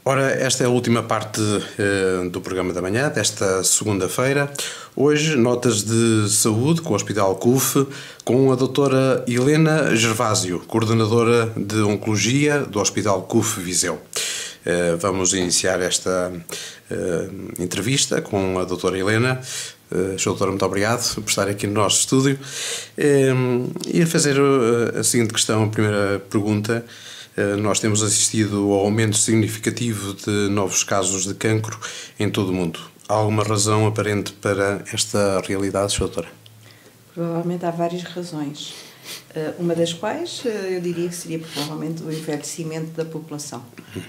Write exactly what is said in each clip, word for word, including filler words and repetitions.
Ora, esta é a última parte uh, do programa da manhã, desta segunda-feira. Hoje, notas de saúde com o Hospital C U F, com a doutora Helena Gervásio, coordenadora de Oncologia do Hospital C U F Viseu. Uh, vamos iniciar esta uh, entrevista com a doutora Helena. Uh, doutora, muito obrigado por estar aqui no nosso estúdio. Uh, e a fazer uh, a seguinte questão, a primeira pergunta. Nós temos assistido ao aumento significativo de novos casos de cancro em todo o mundo. Há alguma razão aparente para esta realidade, doutora? Provavelmente há várias razões. Uma das quais eu diria que seria provavelmente o envelhecimento da população.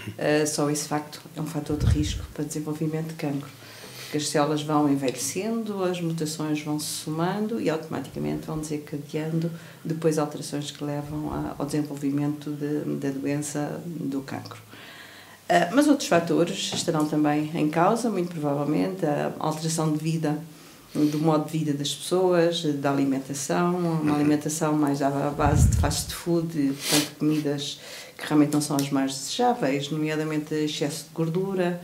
Só esse facto é um fator de risco para o desenvolvimento de cancro. Porque as células vão envelhecendo, as mutações vão se somando e automaticamente vão desencadeando depois alterações que levam ao desenvolvimento de, da doença do cancro. Uh, mas outros fatores estarão também em causa, muito provavelmente, a alteração de vida, do modo de vida das pessoas, da alimentação, uma alimentação mais à base de fast food, portanto, comidas que realmente não são as mais desejáveis, nomeadamente excesso de gordura,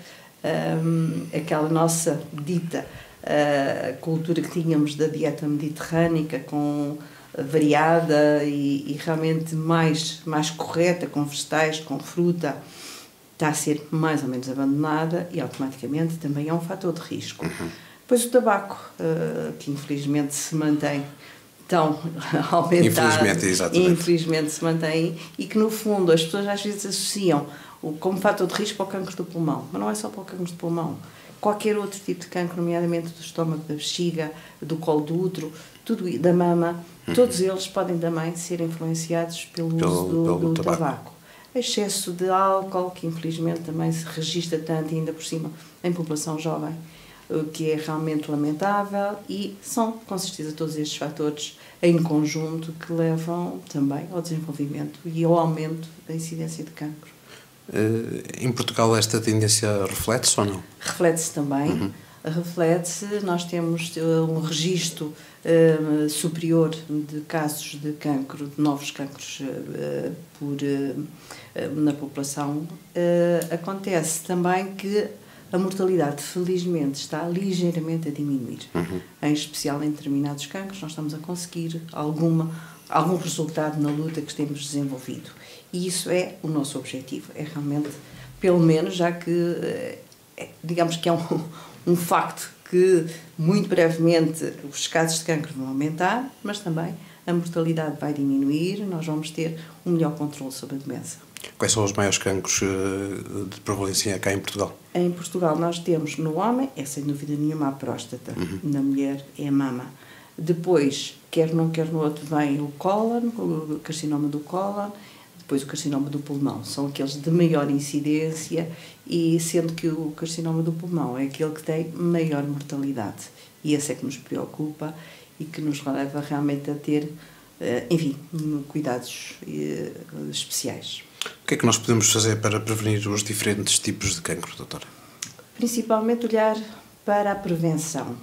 Um, aquela nossa dita uh, cultura que tínhamos da dieta mediterrânica, com variada e, e realmente mais, mais correta, com vegetais, com fruta, está a ser mais ou menos abandonada e automaticamente também é um fator de risco. Uhum. Depois o tabaco, uh, que infelizmente se mantém tão aumentado, infelizmente, exatamente. infelizmente se mantém, e que no fundo as pessoas às vezes associam como fator de risco para o cancro do pulmão, mas não é só para o cancro do pulmão. Qualquer outro tipo de cancro, nomeadamente do estômago, da bexiga, do colo do útero, tudo, da mama, uhum. todos eles podem também ser influenciados pelo, pelo uso do, pelo do tabaco. tabaco. Excesso de álcool, que infelizmente também se registra tanto, ainda por cima, em população jovem, o que é realmente lamentável, e são, com certeza, todos estes fatores em conjunto que levam também ao desenvolvimento e ao aumento da incidência de cancro. Em Portugal esta tendência reflete-se ou não? Reflete-se também. Uhum. Reflete-se. Nós temos um registro uh, superior de casos de cancro, de novos cancros uh, por, uh, na população. Uh, acontece também que a mortalidade, felizmente, está ligeiramente a diminuir. Uhum. Em especial em determinados cancros, nós estamos a conseguir alguma, algum resultado na luta que temos desenvolvido. E isso é o nosso objetivo, é realmente, pelo menos, já que, digamos que é um, um facto que, muito brevemente, os casos de cancro vão aumentar, mas também a mortalidade vai diminuir, nós vamos ter um melhor controle sobre a doença. Quais são os maiores cancros de prevalência cá em Portugal? Em Portugal nós temos, no homem, é sem dúvida nenhuma a próstata, uhum. na mulher é a mama. Depois, quer num quer no outro, vem o cólon, o carcinoma do cólon, depois o carcinoma do pulmão. São aqueles de maior incidência, e sendo que o carcinoma do pulmão é aquele que tem maior mortalidade. E esse é que nos preocupa e que nos leva realmente a ter, enfim, cuidados especiais. O que é que nós podemos fazer para prevenir os diferentes tipos de cancro, doutora? Principalmente olhar para a prevenção.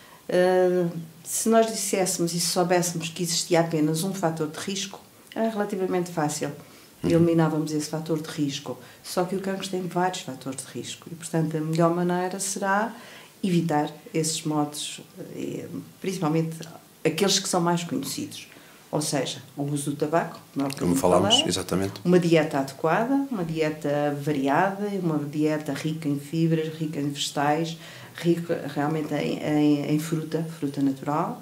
Uh, se nós disséssemos e se soubéssemos que existia apenas um fator de risco, era relativamente fácil. Uhum. Eliminávamos esse fator de risco. Só que o cancro tem vários fatores de risco e, portanto, a melhor maneira será evitar esses modos, principalmente aqueles que são mais conhecidos. Ou seja, o uso do tabaco, como, como falámos, falei, exatamente. Uma dieta adequada, uma dieta variada, uma dieta rica em fibras, rica em vegetais, rica realmente em, em, em fruta, fruta natural.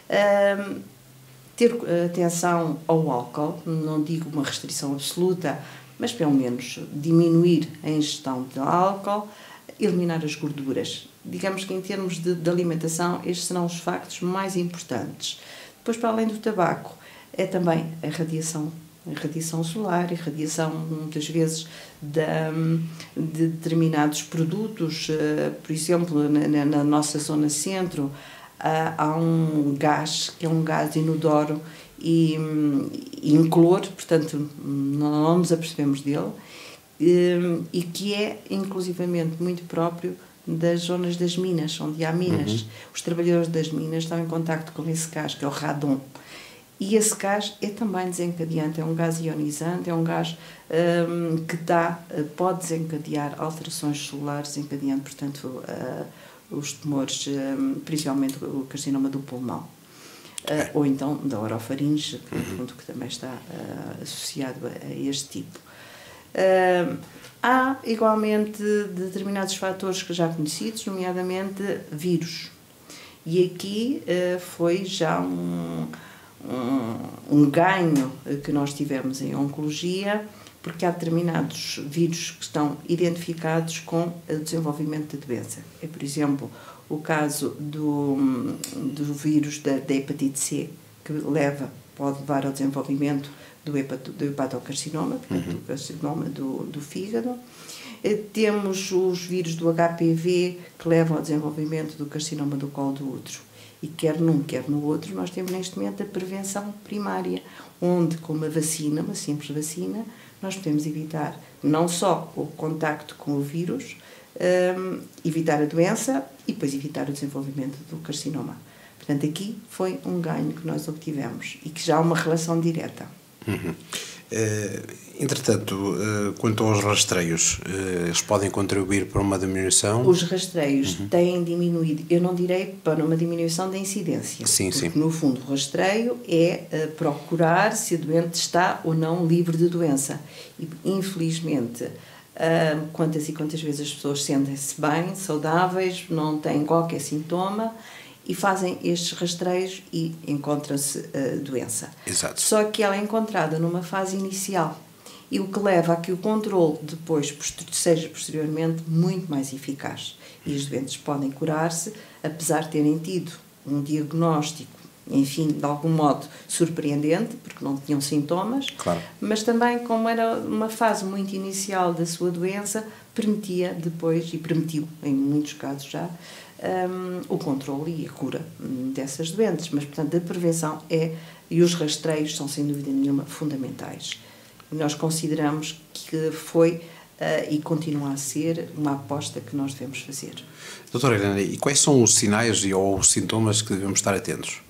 Um, ter atenção ao álcool, não digo uma restrição absoluta, mas pelo menos diminuir a ingestão de álcool, eliminar as gorduras. Digamos que em termos de, de alimentação, estes serão os factos mais importantes. Depois, para além do tabaco, é também a radiação, a radiação solar, a radiação, muitas vezes, de, de determinados produtos. Por exemplo, na, na nossa zona centro, há um gás, que é um gás inodoro e, e incolor, portanto, não nos apercebemos dele, e que é, inclusivamente, muito próprio das zonas das minas, onde há minas. Uhum. Os trabalhadores das minas estão em contacto com esse gás, que é o radon. E esse gás é também desencadeante, é um gás ionizante, é um gás um, que dá, pode desencadear alterações celulares, desencadeando, portanto, uh, os tumores, um, principalmente o carcinoma do pulmão. Uh, ou então da orofaringe, que, uhum. que também está uh, associado a, a este tipo. Uh, há, igualmente, determinados fatores que já conhecidos, nomeadamente vírus. E aqui uh, foi já um... Um, um ganho que nós tivemos em oncologia, porque há determinados vírus que estão identificados com o desenvolvimento da doença. É, por exemplo, o caso do, do vírus da, da hepatite C, que leva, pode levar ao desenvolvimento do, hepato, do hepatocarcinoma, portanto, uhum. do carcinoma do, do fígado. Temos os vírus do H P V, que levam ao desenvolvimento do carcinoma do colo do útero. E quer num, quer no outro, nós temos neste momento a prevenção primária, onde com uma vacina, uma simples vacina, nós podemos evitar não só o contacto com o vírus, um, evitar a doença e depois evitar o desenvolvimento do carcinoma. Portanto, aqui foi um ganho que nós obtivemos e que já há uma relação direta. Uhum. Uh, entretanto, uh, quanto aos rastreios, uh, eles podem contribuir para uma diminuição? Os rastreios uhum. têm diminuído, eu não direi para uma diminuição da incidência, sim, porque sim. no fundo o rastreio é uh, procurar se o doente está ou não livre de doença. E infelizmente, uh, quantas e quantas vezes as pessoas sentem-se bem, saudáveis, não têm qualquer sintoma, e fazem estes rastreios e encontra-se a doença. Exato. Só que ela é encontrada numa fase inicial, e o que leva a que o controle depois seja posteriormente muito mais eficaz. E os doentes podem curar-se, apesar de terem tido um diagnóstico, enfim, de algum modo surpreendente, porque não tinham sintomas, claro. Mas também, como era uma fase muito inicial da sua doença, permitia depois, e permitiu em muitos casos já, Um, o controle e a cura dessas doentes. Mas, portanto, a prevenção é, e os rastreios são, sem dúvida nenhuma, fundamentais. Nós consideramos que foi uh, e continua a ser uma aposta que nós devemos fazer. Doutora Helena, e quais são os sinais e, ou os sintomas que devemos estar atentos?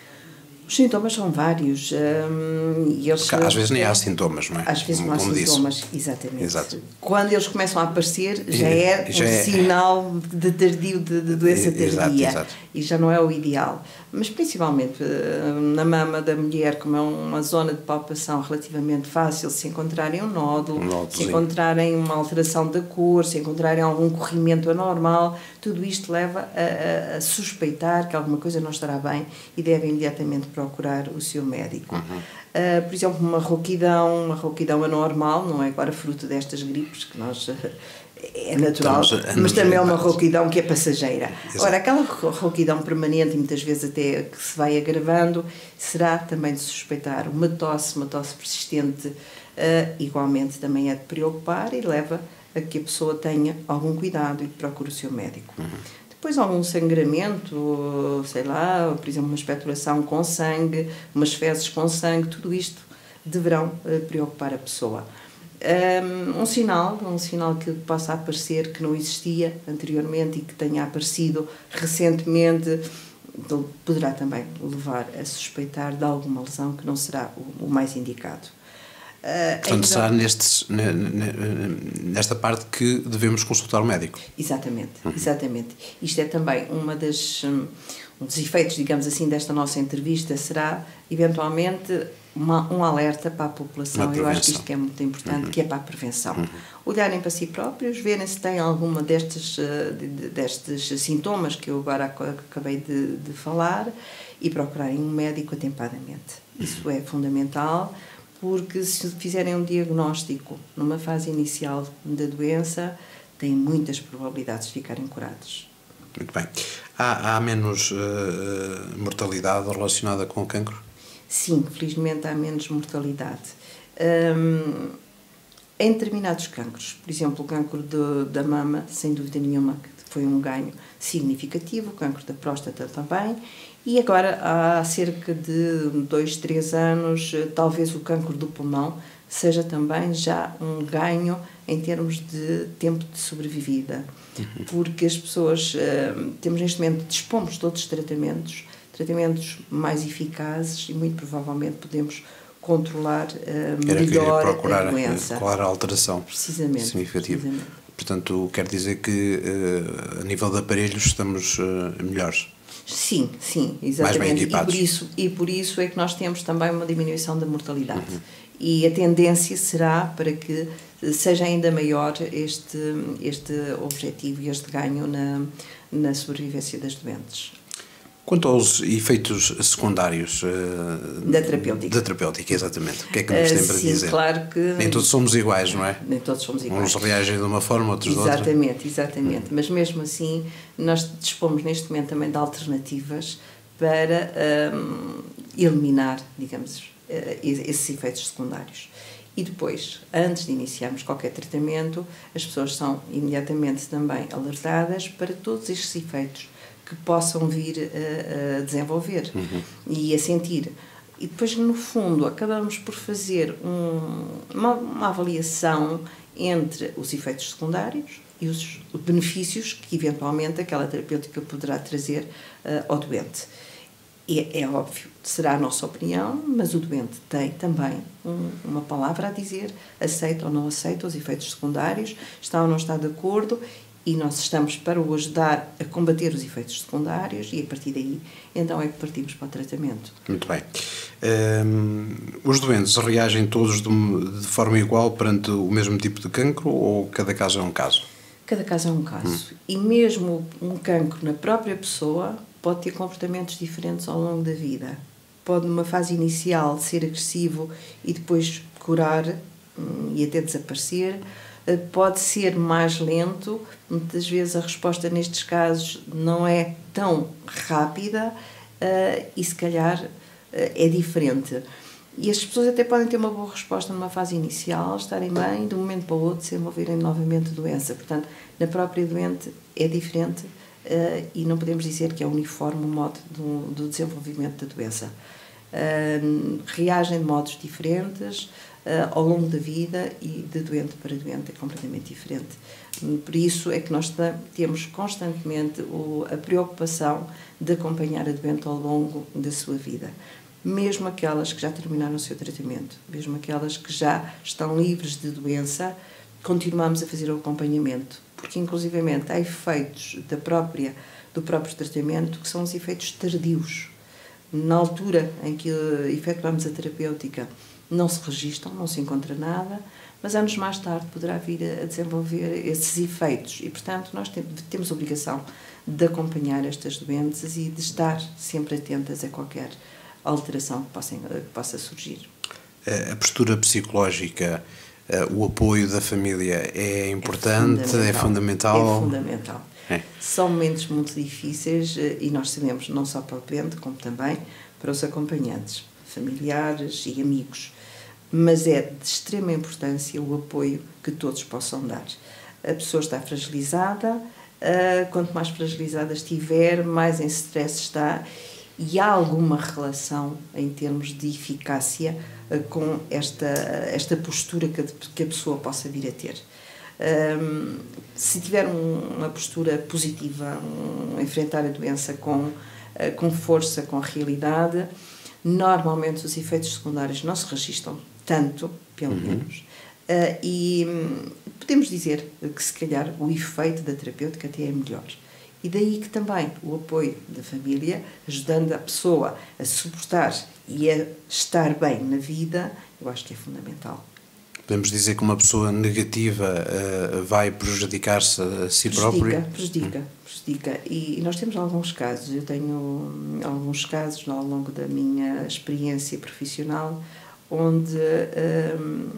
Os sintomas são vários. Um, e eles, às vezes nem há sintomas, não é? Às vezes não há Como sintomas, disse. Exatamente. Exato. Quando eles começam a aparecer, já é já um é... sinal de tardio, de, de doença tardia. Exato, exato. E já não é o ideal. Mas principalmente na mama da mulher, como é uma zona de palpação relativamente fácil, se encontrarem um nódulo, um se encontrarem uma alteração da cor, se encontrarem algum corrimento anormal, tudo isto leva a, a, a suspeitar que alguma coisa não estará bem e devem imediatamente procurar o seu médico. Uhum. Uh, por exemplo, uma rouquidão, uma rouquidão anormal, não é agora fruto destas gripes que nós... Uh, é natural, Estamos, mas também é uma rouquidão que é passageira. Exato. Ora, aquela rouquidão permanente, e muitas vezes até que se vai agravando, será também de suspeitar. Uma tosse, uma tosse persistente, uh, igualmente também é de preocupar e leva a que a pessoa tenha algum cuidado e procure o seu médico. Uhum. Depois algum sangramento, sei lá, por exemplo, uma expectoração com sangue, umas fezes com sangue, tudo isto deverão uh, preocupar a pessoa. Um, um sinal, um sinal que possa aparecer que não existia anteriormente e que tenha aparecido recentemente, poderá também levar a suspeitar de alguma lesão que não será o, o mais indicado. Uh, Portanto, então, será nestes, nesta parte que devemos consultar o médico. Exatamente, uhum. exatamente. Isto é também uma das, um dos efeitos, digamos assim, desta nossa entrevista, será eventualmente Uma, um alerta para a população. Eu acho que isto que é muito importante, uhum. que é para a prevenção. Uhum. Olharem para si próprios, verem se têm alguma destes, de, de, destes sintomas que eu agora acabei de, de falar e procurarem um médico atempadamente. Uhum. Isso é fundamental, porque se fizerem um diagnóstico numa fase inicial da doença, têm muitas probabilidades de ficarem curados. Muito bem. Há, há menos uh, mortalidade relacionada com o cancro? Sim, felizmente há menos mortalidade. Um, em determinados cancros, por exemplo, o cancro de, da mama, sem dúvida nenhuma, que foi um ganho significativo, o cancro da próstata também, e agora há cerca de dois, três anos, talvez o cancro do pulmão seja também já um ganho em termos de tempo de sobrevivida, uhum. porque as pessoas, uh, temos neste momento, dispomos de todos os tratamentos, tratamentos mais eficazes e muito provavelmente podemos controlar uh, Era melhor procurar a doença. Qual a alteração precisamente, significativa. Precisamente. Portanto, quer dizer que uh, a nível de aparelhos estamos uh, melhores. Sim, sim, exatamente. Mais bem equipados. E por isso, e por isso é que nós temos também uma diminuição da mortalidade. Uhum. E a tendência será para que seja ainda maior este, este objetivo e este ganho na, na sobrevivência das doentes. Quanto aos efeitos secundários uh, da terapêutica. Da terapêutica, exatamente. O que é que nos tem para sim, dizer? Claro que nem todos somos iguais, não é? Nem todos somos iguais. Uns reagem de uma forma, outros de outra. Exatamente, exatamente. Hum. Mas mesmo assim, nós dispomos neste momento também de alternativas para um, eliminar, digamos, uh, esses efeitos secundários. E depois, antes de iniciarmos qualquer tratamento, as pessoas são imediatamente também alertadas para todos estes efeitos que possam vir a, a desenvolver uhum. e a sentir. E depois, no fundo, acabamos por fazer um, uma, uma avaliação entre os efeitos secundários e os benefícios que, eventualmente, aquela terapêutica poderá trazer uh, ao doente. E é óbvio, será a nossa opinião, mas o doente tem também um, uma palavra a dizer, aceita ou não aceita os efeitos secundários, está ou não está de acordo. E nós estamos para o ajudar a combater os efeitos secundários e, a partir daí, então é que partimos para o tratamento. Muito bem. Um, os doentes reagem todos de, de forma igual perante o mesmo tipo de cancro ou cada caso é um caso? Cada caso é um caso. Hum. E mesmo um cancro na própria pessoa pode ter comportamentos diferentes ao longo da vida. Pode, numa fase inicial, ser agressivo e depois curar hum, e até desaparecer. Pode ser mais lento, muitas vezes a resposta nestes casos não é tão rápida uh, e se calhar uh, é diferente. E as pessoas até podem ter uma boa resposta numa fase inicial, estarem bem, de um momento para o outro desenvolverem novamente a doença. Portanto, na própria doente é diferente uh, e não podemos dizer que é uniforme o modo do, do desenvolvimento da doença. Uh, reagem de modos diferentes, Uh, ao longo da vida e de doente para doente é completamente diferente. Por isso é que nós temos constantemente o, a preocupação de acompanhar a doente ao longo da sua vida. Mesmo aquelas que já terminaram o seu tratamento, mesmo aquelas que já estão livres de doença, continuamos a fazer o acompanhamento, porque inclusivamente há efeitos da própria, do próprio tratamento que são os efeitos tardios. Na altura em que efetuamos a terapêutica, não se registram, não se encontra nada, mas anos mais tarde poderá vir a desenvolver esses efeitos e, portanto, nós temos a obrigação de acompanhar estas doenças e de estar sempre atentas a qualquer alteração que possa, que possa surgir. A postura psicológica, o apoio da família é importante, é fundamental? É fundamental. É fundamental. É. São momentos muito difíceis e nós sabemos, não só para o doente, como também para os acompanhantes, familiares e amigos. Mas é de extrema importância o apoio que todos possam dar. A pessoa está fragilizada, quanto mais fragilizada estiver, mais em stress está, e há alguma relação em termos de eficácia com esta, esta postura que a pessoa possa vir a ter. Um, se tiver um, uma postura positiva, um, enfrentar a doença com, uh, com força, com realidade, normalmente os efeitos secundários não se registram tanto, pelo uhum. menos, uh, e um, podemos dizer que se calhar o efeito da terapêutica até é melhor. E daí que também o apoio da família, ajudando a pessoa a suportar e a estar bem na vida, eu acho que é fundamental. Podemos dizer que uma pessoa negativa uh, vai prejudicar-se a si prejudica, própria? Prejudica, prejudica. E nós temos alguns casos, eu tenho alguns casos ao longo da minha experiência profissional, onde um,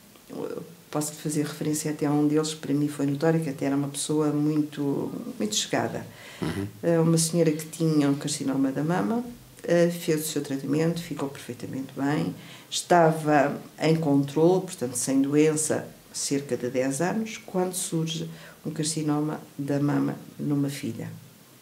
posso fazer referência até a um deles, que para mim foi notório, que até era uma pessoa muito, muito chegada. Uhum. Uma senhora que tinha um carcinoma da mama, fez o seu tratamento, ficou perfeitamente bem, estava em controle, portanto sem doença, cerca de dez anos, quando surge um carcinoma da mama numa filha.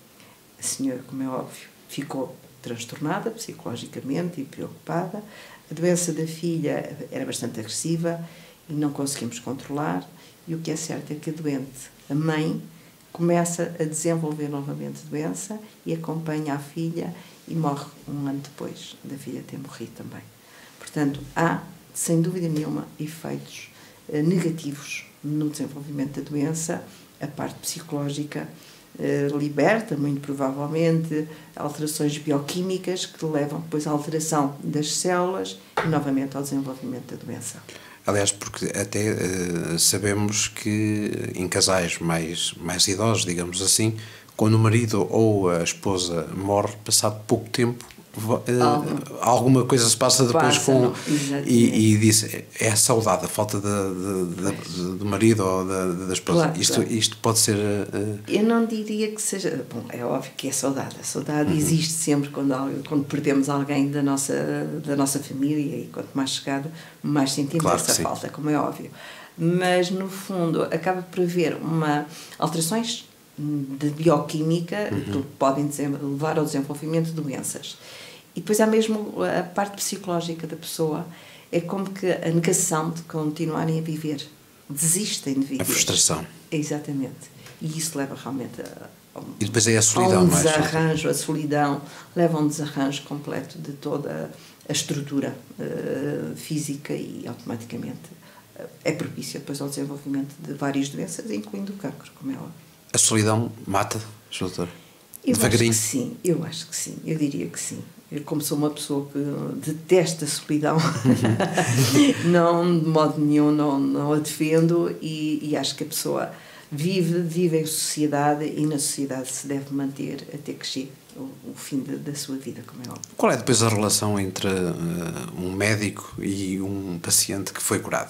A senhora, como é óbvio, ficou transtornada psicologicamente e preocupada. A doença da filha era bastante agressiva e não conseguimos controlar, e o que é certo é que a doente, a mãe, começa a desenvolver novamente a doença e acompanha a filha e morre um ano depois da filha ter morrido também. Portanto, há, sem dúvida nenhuma, efeitos eh, negativos no desenvolvimento da doença. A parte psicológica eh, liberta, muito provavelmente, alterações bioquímicas que levam depois à alteração das células e, novamente, ao desenvolvimento da doença. Aliás, porque até uh, sabemos que em casais mais, mais idosos, digamos assim, quando o marido ou a esposa morre, passado pouco tempo, uh, alguma coisa se passa depois passa, com... E, e diz, é a saudade, a falta de, de, de, do marido ou da, da esposa. Claro, isto, claro. Isto pode ser... Uh... Eu não diria que seja... Bom, é óbvio que é saudade. A saudade uhum. existe sempre quando, quando perdemos alguém da nossa, da nossa família, e quanto mais chegado, mais sentimos claro essa falta, como é óbvio. Mas, no fundo, acaba por haver uma alterações de bioquímica uhum. que podem levar ao desenvolvimento de doenças. E depois há mesmo a parte psicológica da pessoa, é como que a negação de continuarem a viver, desistem de viver. A frustração. Exatamente. E isso leva realmente a, a, e depois é a solidão, a um desarranjo, mais a solidão, leva a um desarranjo completo de toda a estrutura uh, física e automaticamente uh, é propícia depois ao desenvolvimento de várias doenças, incluindo o cancro, como é óbvio. A solidão mata, doutor? Eu Devagarinho? Acho que sim, eu acho que sim, eu diria que sim. Eu, como sou uma pessoa que detesta a solidão, não, de modo nenhum, não, não a defendo e, e acho que a pessoa vive, vive em sociedade e na sociedade se deve manter até que chegue o, o fim de, da sua vida, como é óbvio. Qual é depois a relação entre uh, um médico e um paciente que foi curado?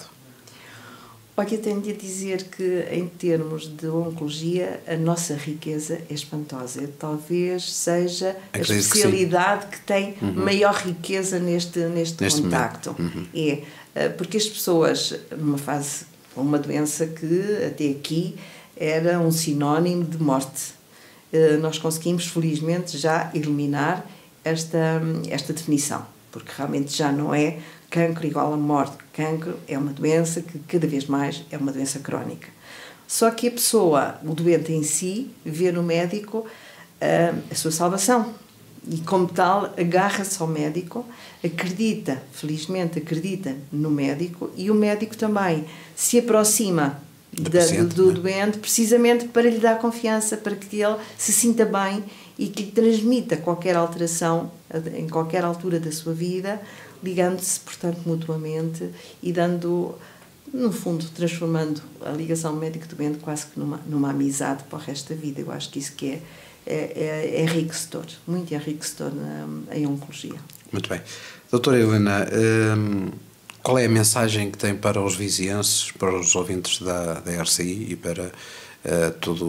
Olha, eu tenho de dizer que, em termos de oncologia, a nossa riqueza é espantosa. Talvez seja Acredito a especialidade que, que tem uhum. maior riqueza neste, neste, neste contacto. Uhum. É, porque as pessoas, numa fase, uma doença que até aqui era um sinónimo de morte, nós conseguimos, felizmente, já eliminar esta, esta definição, porque realmente já não é cancro igual a morte. Cancro é uma doença que cada vez mais é uma doença crónica. Só que a pessoa, o doente em si, vê no médico uh, a sua salvação e, como tal, agarra-se ao médico, acredita, felizmente acredita no médico, e o médico também se aproxima do, da, paciente, do, do doente precisamente para lhe dar confiança, para que ele se sinta bem e que lhe transmita qualquer alteração em qualquer altura da sua vida, ligando-se, portanto, mutuamente e dando, no fundo, transformando a ligação médico-doente quase que numa, numa amizade para o resto da vida. Eu acho que isso que é, é, é, é enriquecedor, muito enriquecedor na, em oncologia. Muito bem. Doutora Helena, hum, qual é a mensagem que tem para os vizienses, para os ouvintes da, da R C I e para uh, todos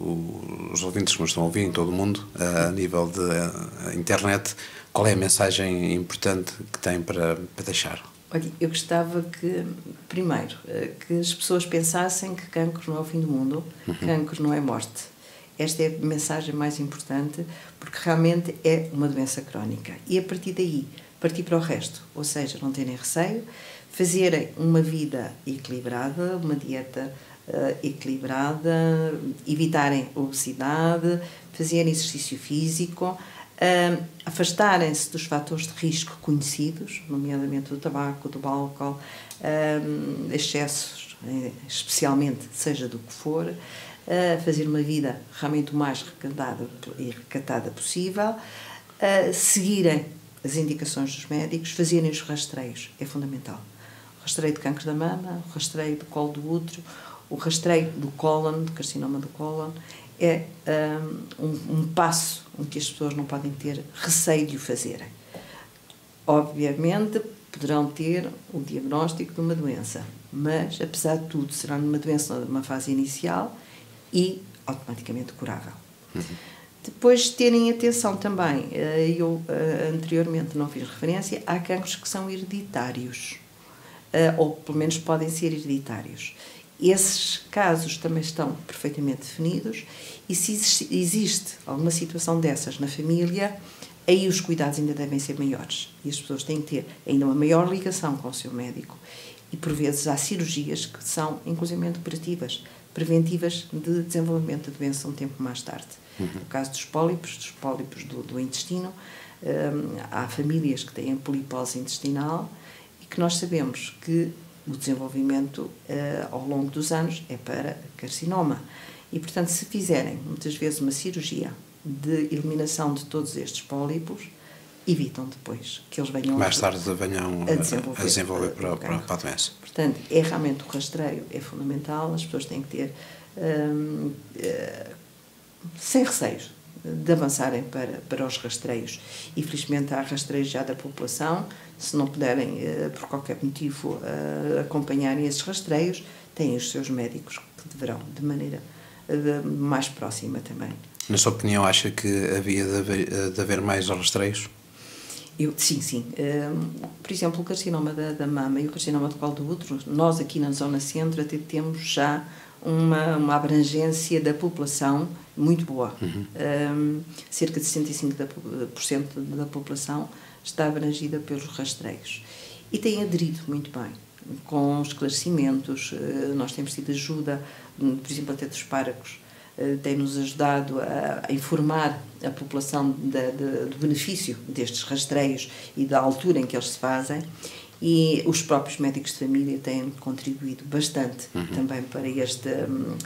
os ouvintes que nos estão a ouvir em todo o mundo, uh, a nível de uh, internet? Qual é a mensagem importante que tem para, para deixar? Olha, eu gostava que, primeiro, que as pessoas pensassem que cancro não é o fim do mundo, uhum. cancro não é morte. Esta é a mensagem mais importante, porque realmente é uma doença crónica. E a partir daí, partir para o resto, ou seja, não terem receio, fazerem uma vida equilibrada, uma dieta uh, equilibrada, evitarem obesidade, fazerem exercício físico, Uh, afastarem-se dos fatores de risco conhecidos, nomeadamente do tabaco, do álcool, uh, excessos, especialmente, seja do que for, uh, fazer uma vida realmente o mais recatada e recatada possível, uh, seguirem as indicações dos médicos, fazerem os rastreios, é fundamental. O rastreio de cancro da mama, o rastreio do colo do útero, o rastreio do cólon, do carcinoma do cólon, é um, um, um passo em que as pessoas não podem ter receio de o fazerem. Obviamente, poderão ter o diagnóstico de uma doença, mas, apesar de tudo, será numa doença numa fase inicial e automaticamente curável. Uhum. Depois, terem atenção também, eu anteriormente não fiz referência, há cancros que são hereditários, ou pelo menos podem ser hereditários. Esses casos também estão perfeitamente definidos e se existe alguma situação dessas na família, aí os cuidados ainda devem ser maiores e as pessoas têm que ter ainda uma maior ligação com o seu médico e por vezes há cirurgias que são inclusive operativas, preventivas de desenvolvimento da doença um tempo mais tarde. Uhum. No caso dos pólipos, dos pólipos do, do intestino, há famílias que têm polipose intestinal e que nós sabemos que o desenvolvimento ao longo dos anos é para carcinoma. E, portanto, se fizerem muitas vezes uma cirurgia de eliminação de todos estes pólipos, evitam depois que eles venham mais tarde venham a desenvolver, a desenvolver para, para, para a doença. Portanto, é realmente o rastreio é fundamental, as pessoas têm que ter hum, uh, sem receios de avançarem para, para os rastreios. E felizmente há rastreios já da população, se não puderem uh, por qualquer motivo uh, acompanharem esses rastreios, têm os seus médicos que deverão de maneira uh, mais próxima também. Na sua opinião, acha que havia de haver, de haver mais rastreios? Eu, sim, sim. Um, por exemplo, o carcinoma da, da mama e o carcinoma do colo do útero, nós aqui na zona centro até temos já uma, uma abrangência da população muito boa. Uhum. Um, cerca de sessenta e cinco por cento da população está abrangida pelos rastreios. E tem aderido muito bem, com esclarecimentos. Nós temos tido ajuda, por exemplo, até dos párocos, tem-nos ajudado a, a informar a população da, de, do benefício destes rastreios e da altura em que eles se fazem, e os próprios médicos de família têm contribuído bastante uhum. também para este, uh,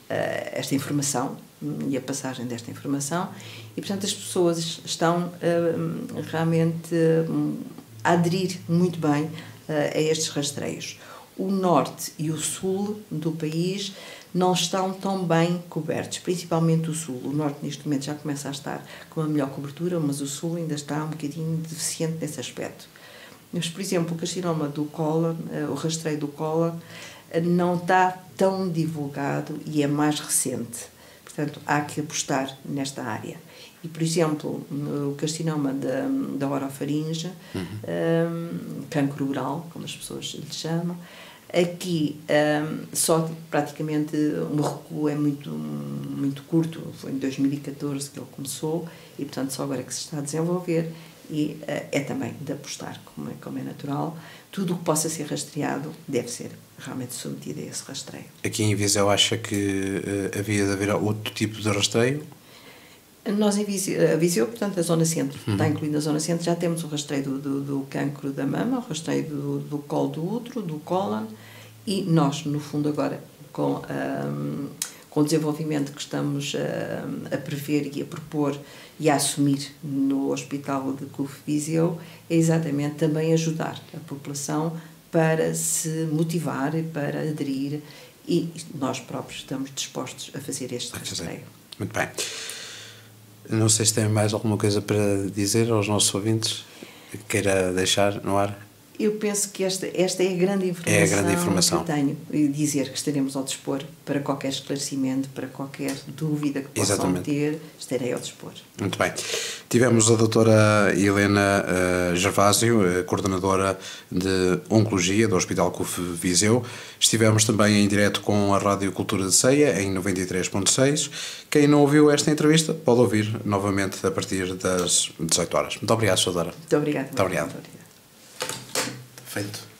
esta informação e a passagem desta informação, e portanto as pessoas estão uh, realmente uh, a aderir muito bem uh, a estes rastreios. O norte e o sul do país não estão tão bem cobertos, principalmente o sul. O norte neste momento já começa a estar com uma melhor cobertura, mas o sul ainda está um bocadinho deficiente nesse aspecto. Mas, por exemplo, o carcinoma do cólon, o rastreio do cólon, não está tão divulgado e é mais recente. Portanto, há que apostar nesta área. E, por exemplo, o carcinoma da, da orofaringe, uhum. um, cancro oral, como as pessoas lhe chamam, aqui um, só praticamente um recuo é muito, muito curto, foi em dois mil e catorze que ele começou e portanto só agora que se está a desenvolver e uh, é também de apostar, como é, como é natural, tudo o que possa ser rastreado deve ser realmente submetido a esse rastreio. Aqui em Viseu acha que uh, havia de haver outro tipo de rastreio? Nós em Viseu, a Viseu, portanto, a zona centro, uhum. está incluída a zona centro, já temos o rastreio do, do, do cancro da mama, o rastreio do, do colo do útero, do cólon, e nós, no fundo, agora, com, um, com o desenvolvimento que estamos a, a prever e a propor e a assumir no Hospital de C U F Viseu, é exatamente também ajudar a população para se motivar e para aderir, e nós próprios estamos dispostos a fazer este rastreio. Muito bem. Não sei se tem mais alguma coisa para dizer aos nossos ouvintes que queira deixar no ar. Eu penso que esta, esta é a grande informação, é a grande informação. que eu tenho. E dizer que estaremos ao dispor para qualquer esclarecimento, para qualquer dúvida que possam Exatamente. ter, estarei ao dispor. Muito bem. Tivemos a doutora Helena uh, Gervásio, uh, coordenadora de Oncologia do Hospital C U F Viseu. Estivemos também em direto com a Rádio Cultura de Ceia, em noventa e três ponto seis. Quem não ouviu esta entrevista pode ouvir novamente a partir das dezoito horas. Muito obrigado, doutora. Muito obrigada. Muito obrigado. Muito obrigado. Feito.